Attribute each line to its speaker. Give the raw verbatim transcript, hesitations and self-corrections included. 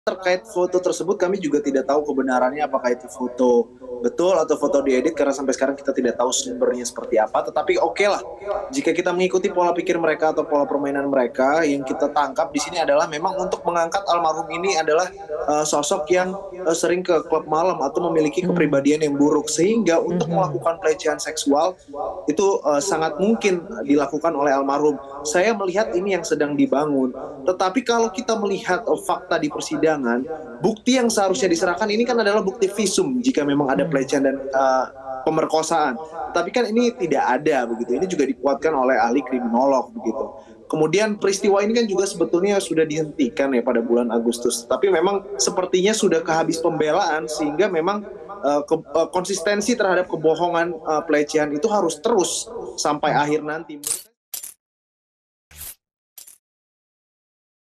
Speaker 1: Terkait foto tersebut kami juga tidak tahu kebenarannya apakah itu foto betul atau foto diedit karena sampai sekarang kita tidak tahu sumbernya seperti apa. Tetapi oke lah, jika kita mengikuti pola pikir mereka atau pola permainan mereka, yang kita tangkap di sini adalah memang untuk mengangkat almarhum ini adalah uh, sosok yang uh, sering ke klub malam atau memiliki
Speaker 2: Hmm.
Speaker 1: kepribadian yang buruk, sehingga untuk
Speaker 2: Mhm.
Speaker 1: melakukan pelecehan seksual itu uh, sangat mungkin dilakukan oleh almarhum. Saya melihat ini yang sedang dibangun. Tetapi kalau kita melihat uh, fakta di persidangan, bukti yang seharusnya diserahkan ini kan adalah bukti visum jika memang ada
Speaker 2: Hmm.
Speaker 1: pelecehan dan uh, pemerkosaan. Tapi kan ini tidak ada begitu. Ini juga dikuatkan oleh ahli kriminolog begitu. Kemudian peristiwa ini kan juga sebetulnya sudah dihentikan ya pada bulan Agustus. Tapi memang sepertinya sudah kehabis pembelaan sehingga memang uh, ke, uh, konsistensi terhadap kebohongan uh, pelecehan itu harus terus sampai akhir nanti.